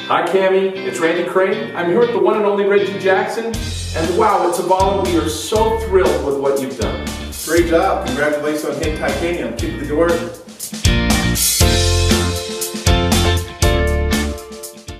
Hi Cami, it's Randy Crane. I'm here with the one and only Reggie Jackson. And wow, at Zavala, we are so thrilled with what you've done. Great job. Congratulations on Danel-Titanium. Keep the good work.